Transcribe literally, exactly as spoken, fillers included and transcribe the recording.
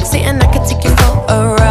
sexy and I could take you for a ride.